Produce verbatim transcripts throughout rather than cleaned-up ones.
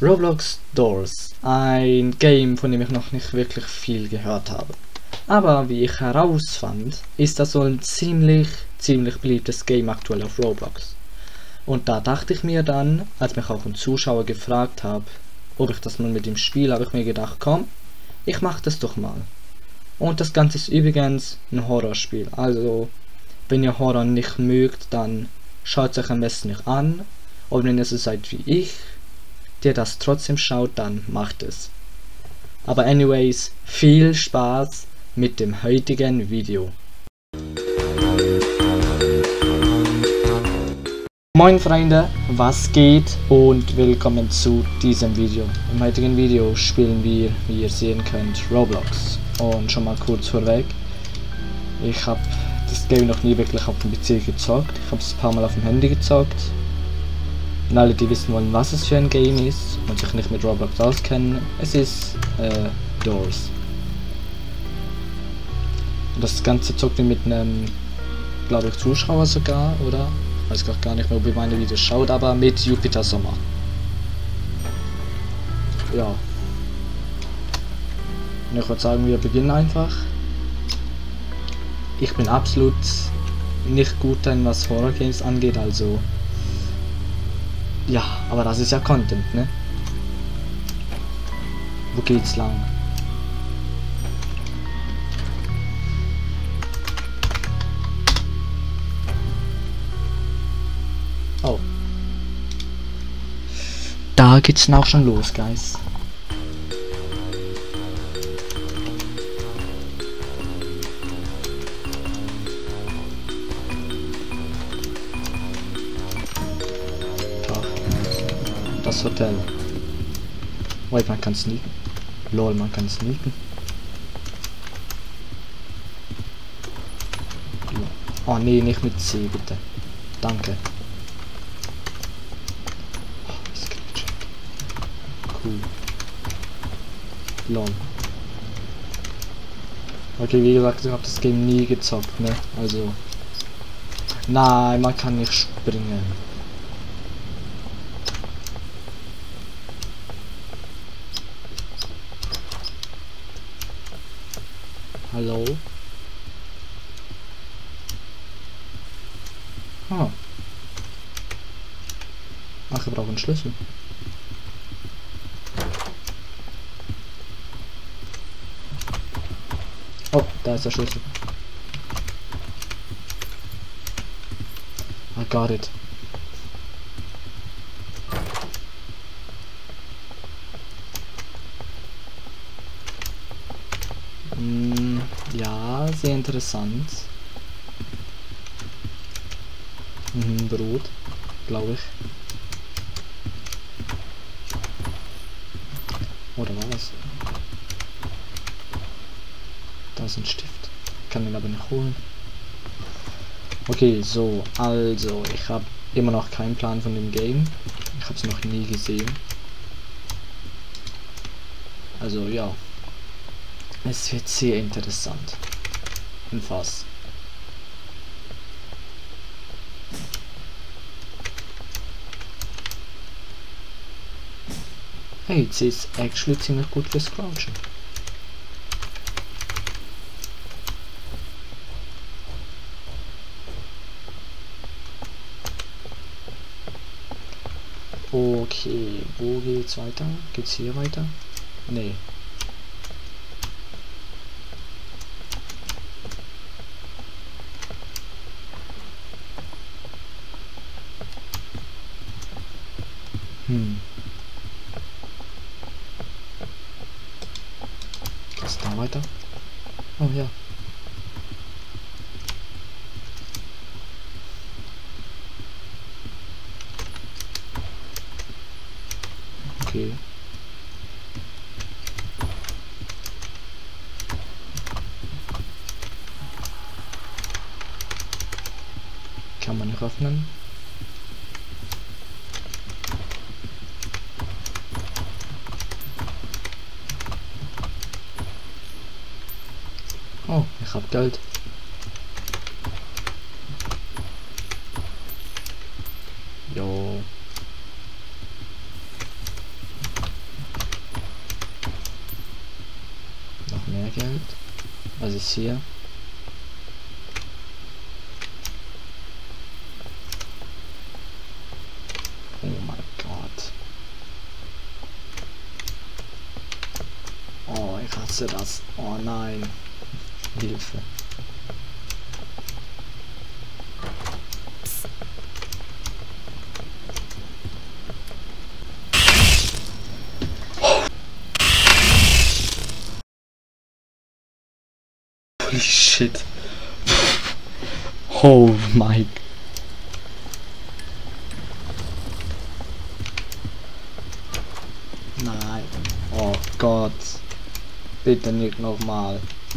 Roblox Doors, ein Game, von dem ich noch nicht wirklich viel gehört habe. Aber wie ich herausfand, ist das so ein ziemlich, ziemlich beliebtes Game aktuell auf Roblox. Und da dachte ich mir dann, als mich auch ein Zuschauer gefragt hat, ob ich das mal mit ihm spiele, habe ich mir gedacht, komm, ich mach das doch mal. Und das Ganze ist übrigens ein Horrorspiel, also wenn ihr Horror nicht mögt, dann schaut es euch am besten nicht an. Und wenn ihr so seid wie ich, der das trotzdem schaut, dann macht es. Aber anyways, viel Spaß mit dem heutigen Video. Moin Freunde, was geht und willkommen zu diesem Video. Im heutigen Video spielen wir, wie ihr sehen könnt, Roblox. Und schon mal kurz vorweg, ich habe das Game noch nie wirklich auf dem P C gezockt. Ich habe es ein paar Mal auf dem Handy gezockt. Und alle, die wissen wollen, was es für ein Game ist und sich nicht mit Roblox auskennen, es ist äh, Doors. Und das Ganze zockt ihr mit einem, glaube ich, Zuschauer sogar, oder? Ich weiß gerade gar nicht mehr, ob ihr meine Videos schaut, aber mit Jupiter Sommer. Ja. Und ich würde sagen, wir beginnen einfach. Ich bin absolut nicht gut darin, was Horror Games angeht, also ja, aber das ist ja Content, ne? Wo geht's lang? Oh. Da geht's dann auch schon los, Guys. Das Hotel. Wait, man kann sneaken. Lol, man kann sneaken. Oh nee, nicht mit C, bitte. Danke. Oh, cool. Lol. Okay, wie gesagt, ich habe das Game nie gezockt, ne? Also. Nein, man kann nicht springen. Hallo? Ah. Ach, wir brauchen einen Schlüssel. Oh, da ist der Schlüssel. I got it. Ja, sehr interessant. Mhm, Brot, glaube ich. Oder was? Da ist ein Stift. Kann den aber nicht holen. Okay, so, also, ich habe immer noch keinen Plan von dem Game. Ich habe es noch nie gesehen. Also, ja. Es wird sehr interessant. Und was? Hey, C ist actually ziemlich gut fürs Crouchen. Okay, wo geht's weiter? Geht's hier weiter? Nee. Hm. Geht's da weiter? Oh ja. Okay. Kann man nicht öffnen. Oh, ich hab Geld. Jo. Geld. Was ist hier? Oh mein Gott. Oh, ich hasse das. Oh nein. Hilfe. Holy shit. Oh my. Nein. Oh Gott. Bitte nicht nochmal.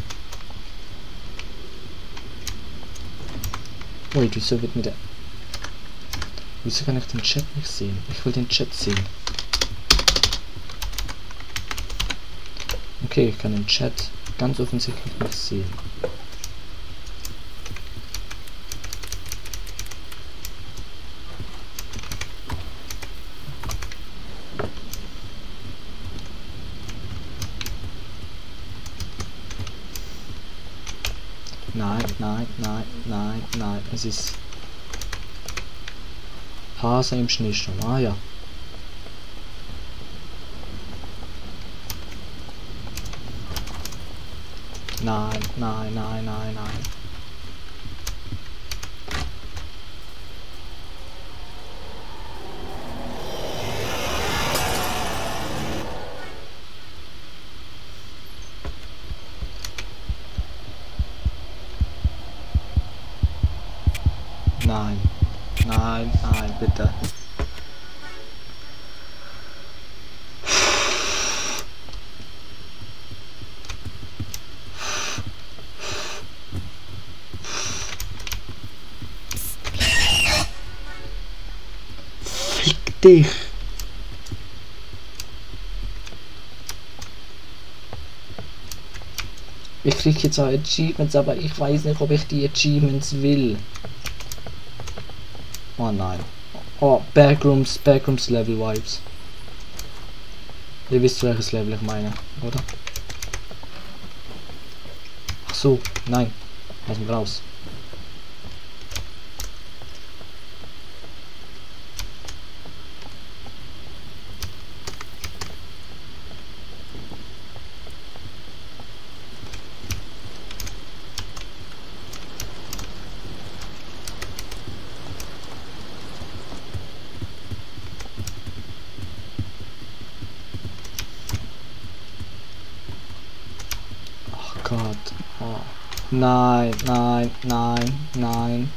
Ui, wieso wird mir der... Wieso kann ich den Chat nicht sehen? Ich will den Chat sehen. Okay, ich kann den Chat ganz offensichtlich nicht sehen. Nein, nein, nein, nein, nein. Es ist Hase im Schneesturm. Ah ja. Nein, nein, nein, nein, nein. Nein, nein, nein, bitte. Fick dich. Ich krieg jetzt auch Achievements, aber ich weiß nicht, ob ich die Achievements will. Oh nein. Oh, Backrooms, Backrooms Level Vibes. Ihr wisst, welches Level ich meine, oder? Ach so, nein. Lass mich raus. Gott. Oh. Nein, nein, nein, nein.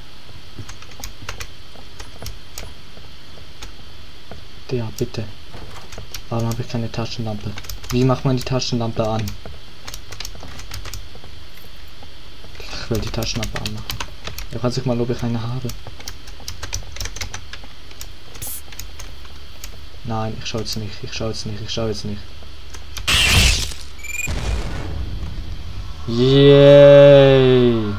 Ja, bitte. Warum habe ich keine Taschenlampe? Wie macht man die Taschenlampe an? Ich will die Taschenlampe anmachen. Ich weiß nicht mal, ob ich eine habe. Nein, ich schaue jetzt nicht. Ich schaue jetzt nicht. Ich schaue jetzt nicht. Yay!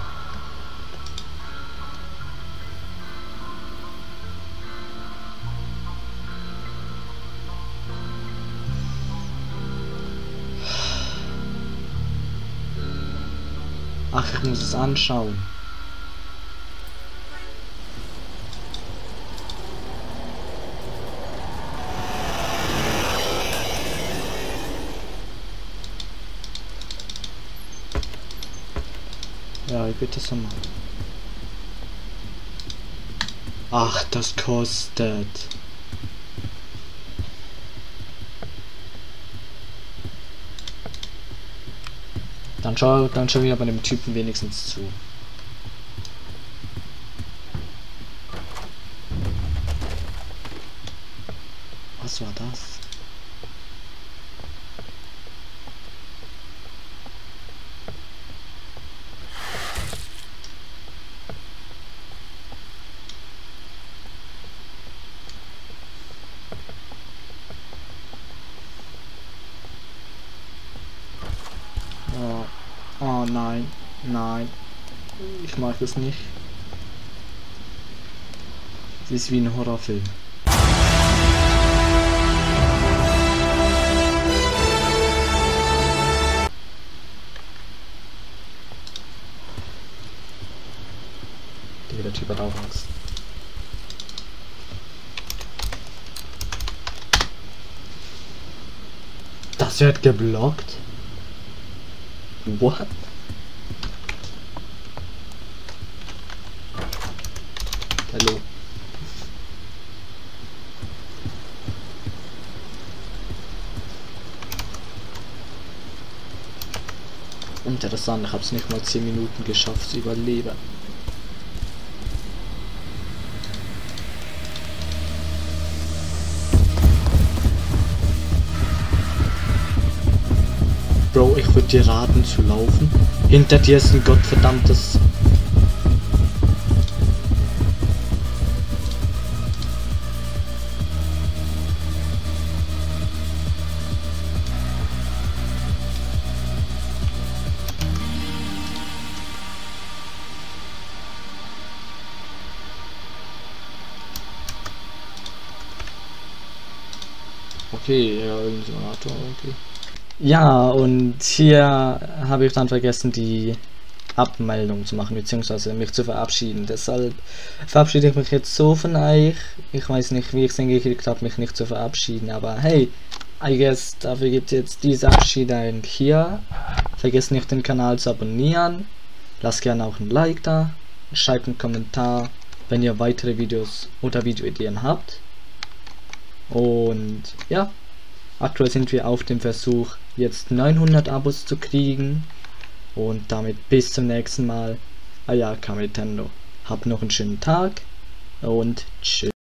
Ach, ich muss es anschauen. Ja, ich bitte so mal. Ach, das kostet. Dann schau, dann schau ich aber dem Typen wenigstens zu. Was war das? Oh, oh nein, nein. Ich mag das nicht. Es ist wie ein Horrorfilm. Das wird geblockt? What? Hallo. Interessant, ich habe es nicht mal zehn Minuten geschafft zu überleben. Bro, ich würde dir raten zu laufen. Hinter dir ist ein gottverdammtes... Okay, ja, Simulator, okay. Ja, und hier habe ich dann vergessen, die Abmeldung zu machen, beziehungsweise mich zu verabschieden. Deshalb verabschiede ich mich jetzt so von euch. Ich weiß nicht, wie ich es hingekriegt habe, mich nicht zu verabschieden, aber hey, I guess, dafür gibt es jetzt diese Abschiede hier. Vergesst nicht, den Kanal zu abonnieren. Lasst gerne auch ein Like da. Schreibt einen Kommentar, wenn ihr weitere Videos oder Videoideen habt. Und ja, aktuell sind wir auf dem Versuch, jetzt neunhundert Abos zu kriegen. Und damit bis zum nächsten Mal. Ayaka Nintendo. Habt noch einen schönen Tag und tschüss.